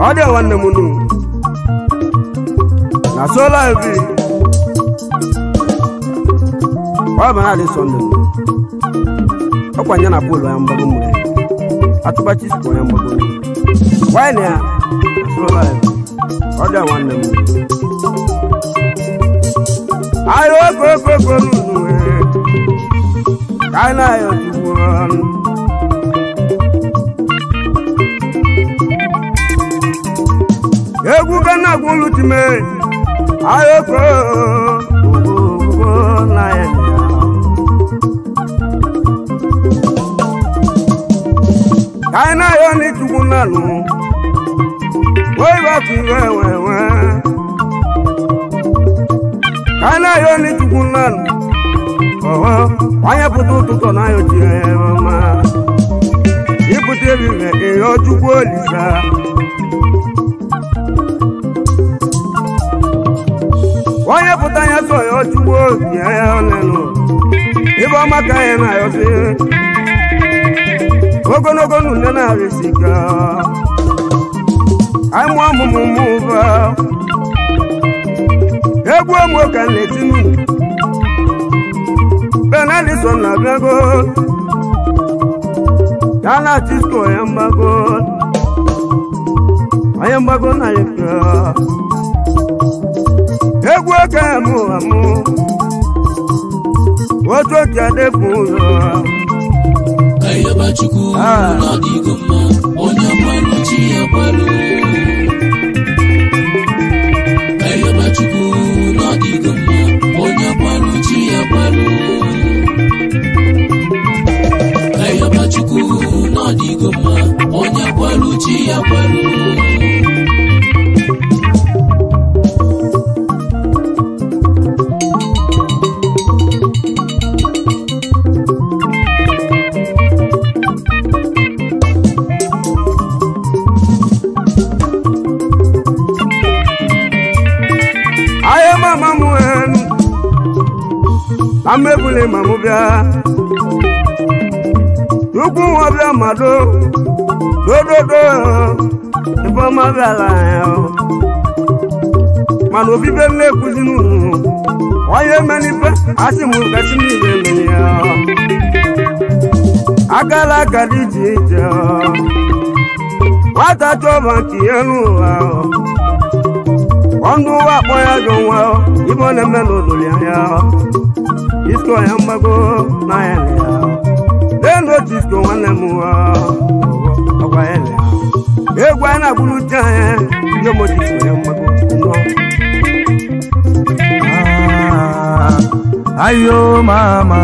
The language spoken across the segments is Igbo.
ọdẹ nwanne m nu na sola ebi ọ bụ na dị Sunday ọkwanye na polo ya mgbago mmiri atụbachi sikwa ya mgbago wine ya na sola ebi ọdẹ nwanne m ayo koko nu kai na yo tuwon egwu kana gwulutime ayoko na ya kai na yo ni tukunanu oi ba tuwewe kai na yo ni tukunanu wanya putu tuto na yo tie mama ipute bi me e yo chukwu olisa wanya puta ya so yo chukwu ya onenu ibo maka ya na yo si ogonogo nu na risika ai mo ba egwu mo kan letinu Benedison na gago Kana Tisco yambago Ayambago na yeka Egwa kamu amu Woto jade fuzo Kayaba chuku na digoma Onya malu chia palu Kayaba chuku na digoma Onya malu chia palu Chuku no digoma onya kwalu chi ya kwalu aye mama mwen amebule mamubia Nuku wabia mado do Ipo mabia la yo Mano bibe le kuzinu Oye menipe Asimu kasimi bebe yo Akala kadiji jo Wata choba kiyenu wao Wandu wapo ya jonwa Ipo nemeno dulia yo Isko yambago na yele yo Endo Tisco wane muwa Owa ele Egwa na bulu jahe Yomo Tisco yambago no Ayo mama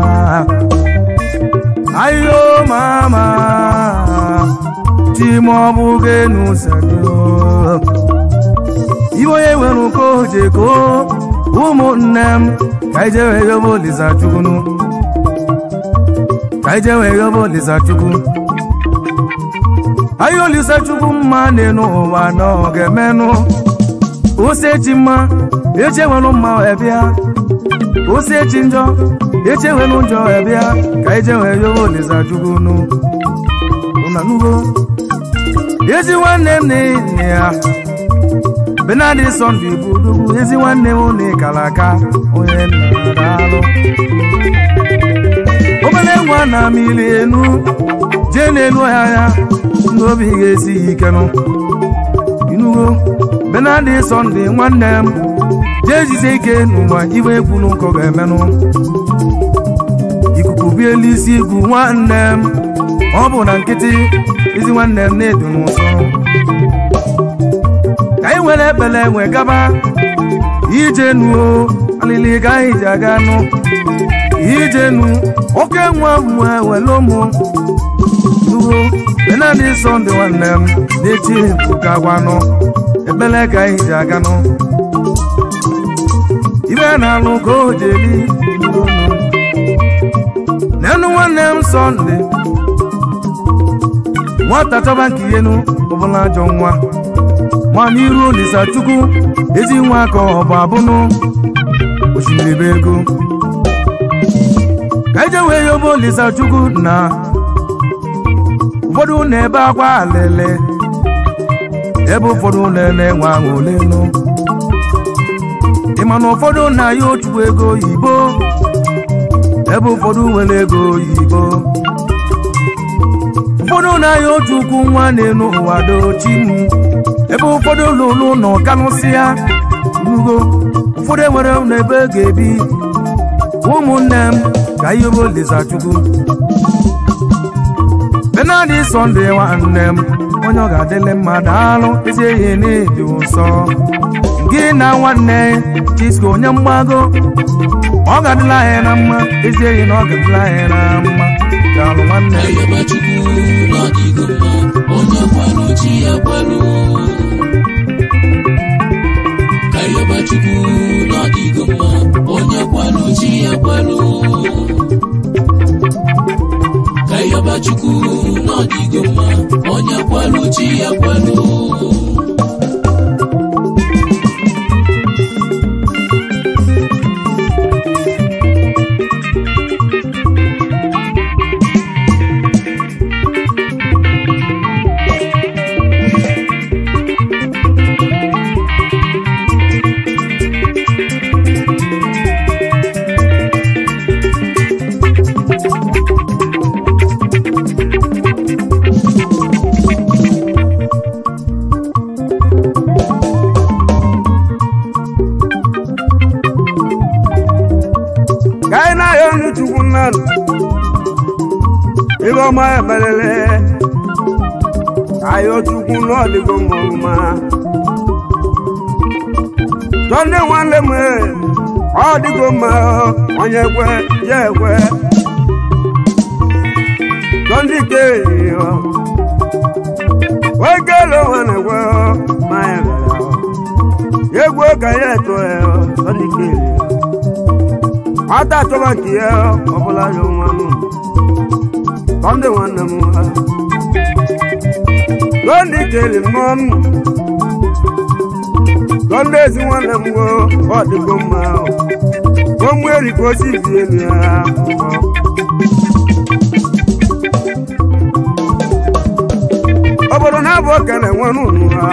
Timo buge nusado Iwo yewe nuko jeko Umu nnem Kaijewe yobo liza chugunu Kaijewe yobo lisa chukwu Ayo lisa chukwu mma nenu wa no gemenu Ose chima echewenu mma ebia Ose chinjo echewenu njo ebia Kaijewe yobo lisa chukwu nu Unanugo Ezi wanne mne ya Benedison di budugu Ezi wanne mne kalaka Oye nadalo Obele nwana milenu Jenenu ya Nobi gesi ikenu Inugo Benedison di nwannem Jeji seke numa iwe kwunu nko ga-emenu Ikuku bielisi igwu nwannem Ọ bụ na nkịtị Izi nwannem na-edu n'ụsọ Ka iwere ekpele enwe gaba Ije nuo Alili ga ije aganu Ijenu oke nwa welomo Nugo Benedison di nwannem Dechi mpuka gwano Ekpele ga ije aganu Ibe na alụ ka o jeli Nenu nwannem Sunday Nwata chọba nke ihenu ọbụla ajọ nwa Ma n'iru Olisa Chukwu Ezi nwa ka ọ bụ abụnụ Osimiri ego Ka eje wee yobo Olisa Chukwu na Ụfọdụ na-ebe akwa alele ebe ụfọdụ na-enwe aṅụle nụ ịma na ụfọdụ na-ayọ otu ego oyibo ebe ụfọdụ nwere ego oyibo ụfọdụ na-ayọ otu ukwu nwa n'elu ụwa dochi m ebe ụfọdụ lụrụ na ọkanụsịa ugo ụfọdụ enwere ụlọ ebe ga-ebi ụmụnne m ka ihe bụ Olizachukwu Benadi Sunday nwanne m onye ọ ga-adịle mma daalụ ezi ehi n'ịdị ụsọ gị na nwanne Chisco onye mgbago ọ ga-adịla anyị na mma ezi ehi na ọ ga-adịla anyị na mma daalụ nwanne Chukwu n'ọdịgo mma onye kwalụ chi ya kwalụ Igoma ebelele ayo Chukwu n'ọdịgo mma Donde nwanne m ọdịgo mma onye kwe ya ekwe Donde ke wegelo nwanne kwe ma ya egwe ka ya eto Donde ke ata toba kiye ọbụla yo nwanụ Donde nwanne m Donde kele mom Donde ezi nwanne m go ọdịgo mma o mweri ko si vie mi a obodo na bo kele nwanu ha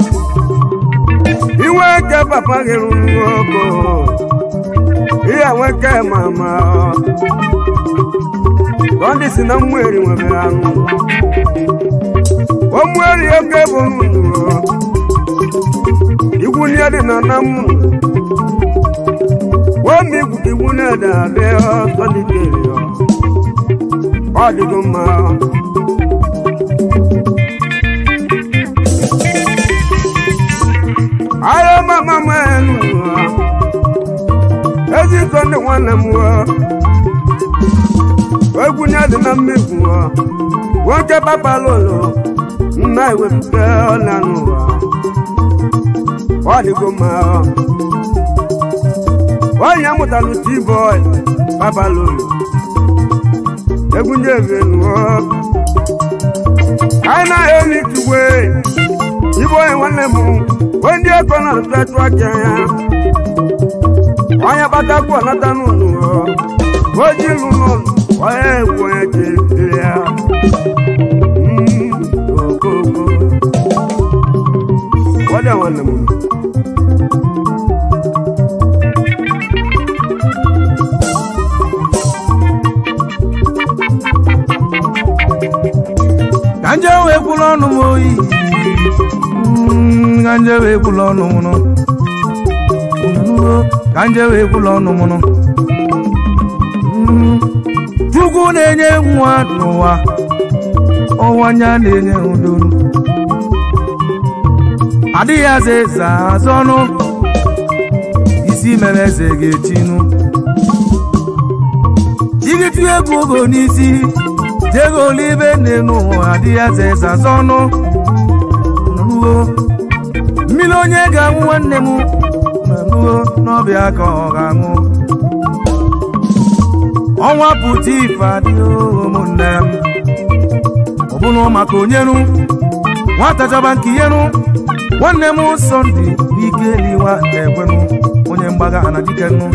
iwe ke papa geru ko iya weke mama Donde si na mweri nwebe anụ o mweri oke bụ nnụnụ igwu nye dị na na mụ wemi igwu igwu na-ede abịa Donde kere ọ dịgo mma ayo mama mwenu ezi Donde nwanne m egwu nye dị na mmegwu nwoke papa lolo nna ewepụta ọla n'ụwa ọ dịgo mma onye amụtalụ T-boy papa lolo egwu nye evenuo anyị na-eli tugwe ibo nwanne m ndị eko na-atụtụ aka ya onye kpatakwu ọnata n'ụlọ oji lụnụ onye egwu onye jere ya okoko wada nwanne m kanje wee kwụrụ ọnụ m oyi kanje wee kwụrụ ọnụ m nọ kanje wee kwụrụ ọnụ m nọ Chukwu na-enye nwa n'ụwa ọwanya na-enye udo adịghị aza eze azụ ọnụ isi mere eze ga-echinu igiti egwu ogo n'isi jego olibe nne n'ụwa adịghị aza eze azụ ọnụ mmiri onye ga-anwụ nwanne m na nuo n'ọbịa ka ọ ga-anwụ ọnwa pụta ife adịghị ụmụnne m ọ bụrụ maka onyeru nwata chọba nke iheru nwanne m Sunday ike liwa na-ekwenụ onye mgbaga na dikenu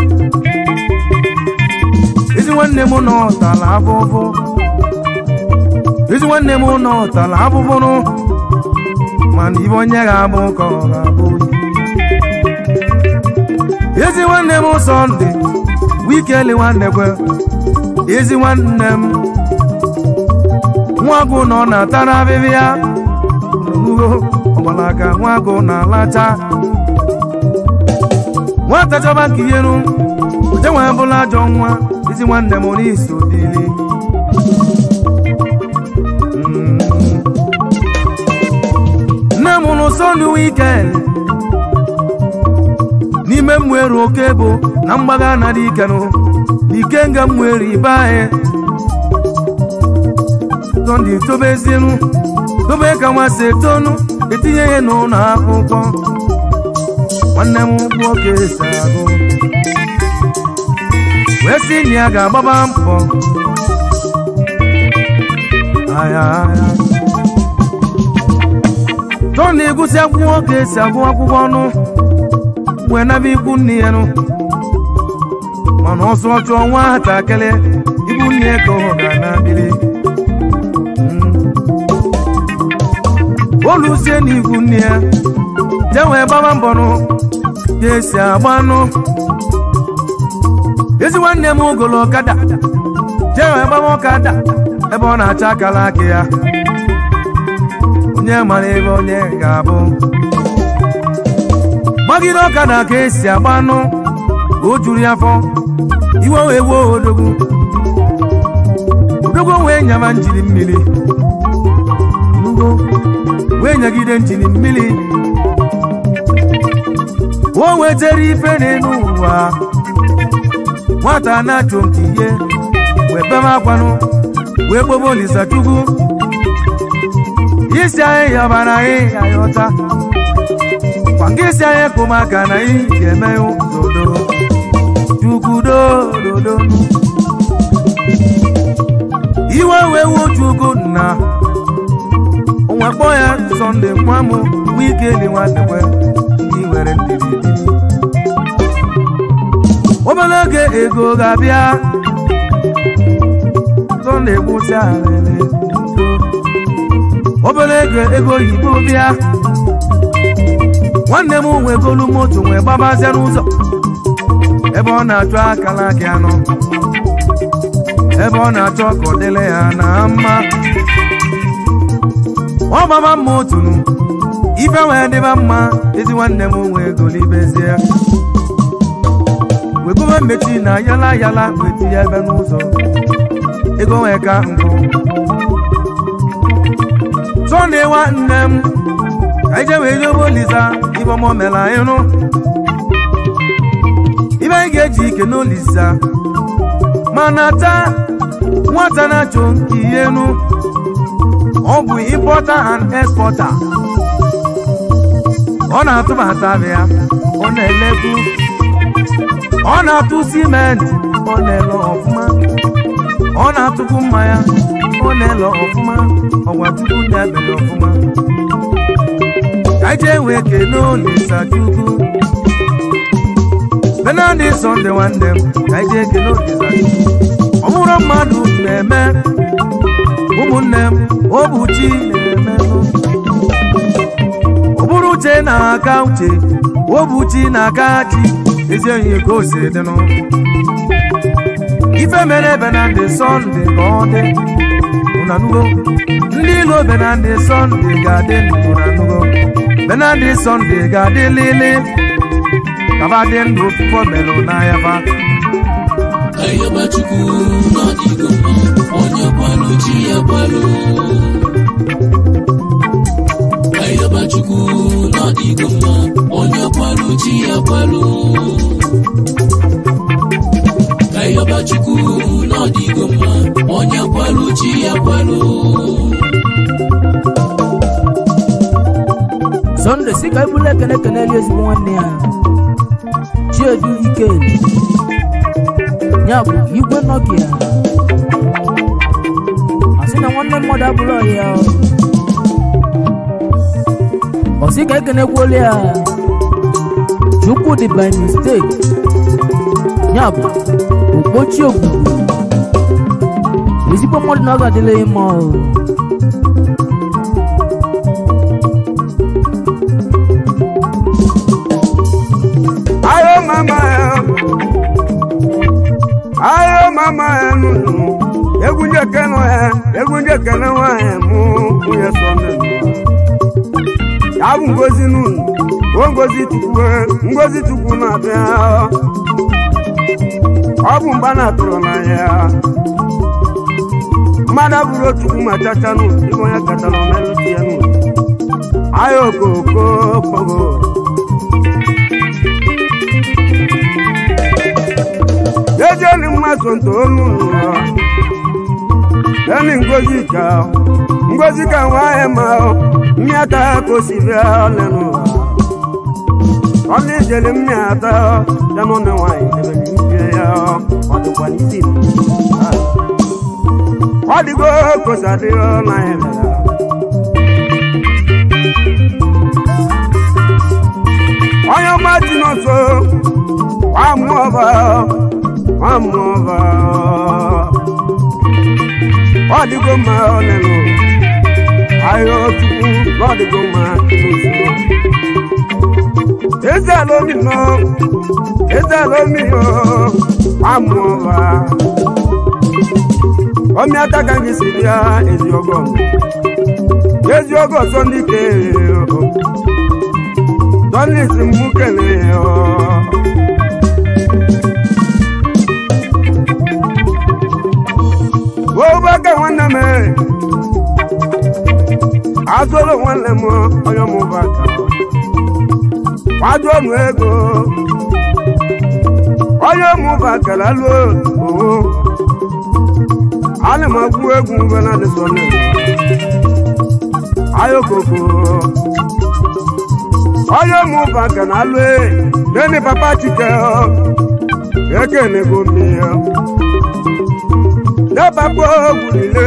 ezi nwanne m nọtala abụbụ ezi nwanne m nọtala abụbụrụ mana ibe onye ga-abụ ka ọ ga-abụ ezi nwanne m Sunday Wikeli nwanne kwe ezi nwanne m nwagụ nọ na-atara abịbịa ya n'ugbo ọgbalaga nwagụ na-alacha nwata chọba nke iheru ojenwe bụla ajọ nwa ezi nwanne m n'isi odili nne m nụ Sunday Wikeli n'ime mmụeru oke bụ na mgbaga na dị ikenụ n'ike nga mmụeru ibe anyị Sunday tobezinu tobe ka nwasị etonu etinye ihe n'ụlọ akwụkwọ nwanne m nwoke si agụ wee sị na ya ga-agbaba mbọ aya Sunday egwusi akwụkwọ ka esi agụ akwụkwọ ọnụ wee naba ikwu nne ya nụ mana ọsọ ọchụ ọnwa ntakịrị ikwu nne ya ka ọ ga-anabili olusie n'ikwu nne ya je wee gbaba mbọ nụ ga-esi agbanụ ezi nwanne m ogolo ọkada je wee gbaba ọkada ebe ọ na-acha akara aka ya onye mara ebe onye ga-abụ gbagide ọkada ka esi agbanụ ka o juru ya afọ iwe wee wuo odogwu wee nyama njiri mmiri wee nyagide njiri mmiri o wetere ife n'elu ụwa nwata na-achụ nke ihe wee bebe akwanụ wee kpobe Olisa Chukwu isi anyị yabara anyị ayọta kwa nke isi anyị kụmaka na anyị ga-eme dodo Chukwu dodo iwe wee wuo Chukwu nna onwe kpọ ya Sunday nwa m Wikeli nwanne nwe ndị nwere ndidi obere oge ego ga-abịa Sunday gwụsị alele obere ego oyibo bịa nwanne m nwe golu moto nwee gbabazie n'ụzọ ebe ọ na-achọ akala aka anọ ebe ọ na-achọ ka ọ dịle ya na mma ọ gbaba mma otunu ife wee dịba mma ezi nwanne m nwee golibezie wegube mmechi na yala weti ya ebe n'ụzọ ego nwee ka nkụ Sunday nwanne m ka ije wee dobe Olisa ibe ọmọ mela ịnụ ibe anyị ga-eji ike n'Olisa mana taa nwata na-achọ nke ihe nụ ọ bụ importer and exporter ọ na-atụbata ya ọ na-elebu ọ na-atụ simenti ọ na-ele ọfụma ọ na-atụkwu mmanya ọ na-ele ọfụma ọgwa tupu na-ebele ọfụma ka ije wee kelee Olisa Chukwu Benadi Sunday nwanne m ka ije kelee Olisa Chukwu ọ bụrụ mmadụ na-eme ụmụnne m obuchi na-eme ọ bụrụ uche na-aka uche obuchi na-aka chi ezi enyi ka o si dịnụ ife mere Benadi Sunday ka ọ dị ụnanugo ndị ilo Benadi Sunday ga-adị ụnanugo Benadi Sunday ga-adị lili kaba dị ndụ fụfọ melụ n'ahịa fa Ayaba Chukwu n'ọdịgo mma onye kwalụ chi ya kwalụ Ayaba Chukwu n'ọdịgo mma onye kwalụ chi ya kwalụ Ayaba Chukwu n'ọdịgo mma onye kwalụ chi ya kwalụ Sunday si ka ibule kene eli ezigbo nwanne ya Chiedu Wikeli ya bụ igwe Nokia asị na nwanne mmadụ abụrụ ya ọsị ka ekenekwuola ya Chukwu dị by mistake ya bụ okpochi ogbugbu ezigbo mmadụ na ọ ga-adịla mma ekene egwu ndị ekene nwanyị mụ nwunye sọme ya bụ ngozi n'unu o ngozi chukwu na-abịa ọ bụ mgba na-atụrụ n'anya mmadụ abụrụ otukwu ma chacha n'unu ịbụ onye katara omelụti ya n'unu ahịa okoko kpogo ejeni mmasụ ntolu eni ngozi ka nwanyị ma mmịata ka o si bịa lenụ ọla ijele mmịata ya nọ na nwanyị debere ike ya ọ dịkwa n'isi ọ dịgo kosadịọ na ya onye ọma ji n'ọsọ nwamụọba ọ dịgo mma ọlelụ ahịa ọtụtụ na ọ dịgo mma n'ozugbo eze ala omi nwamụọba ọmịata ka gị si bịa eziọgọ ọsọ ndị kere Donis mú kẹlẹ̀ ọ́. Wo bá kẹ́ wọ́n nà mẹ́. Azọ́lọ̀ wọn lẹ̀ mọ́ ọyọ́ mú bá kà. Wájú ọ̀nù ego. Ọyọ́ mú bá kẹ̀lá ló. Alẹ́ máa kú egun bẹ́ẹ̀ náà lè sọ náà. Ayọ̀ kòkó. Oyo mu baka na lwe neni papa chike eke ne gomi ne papa gulile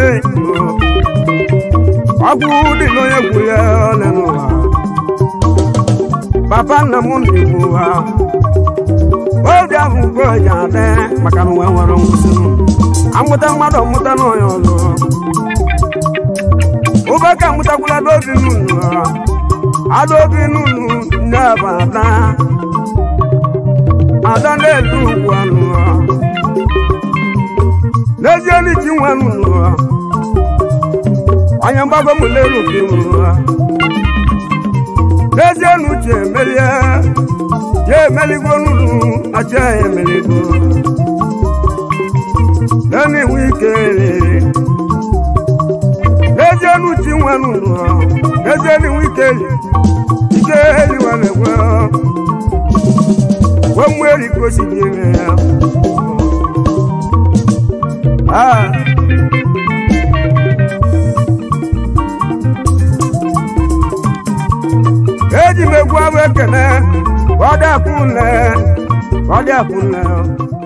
agudi no ye guye lenu papa na mundi muwa oda mu ko ya de maka no wenwero ngusunu amuta mado muta no yo lo ubaka muta kula do binu adobi nunu n'abata adanelu wanu lejeli ti wanu anyambago mulelu kimu lejenu je melia ye meligo nunu acha ye meligo nani wikele lejenu ti wanu lejeli wikele Ikeli wane wamweli kosi biye Eji megwa wekene wada kunle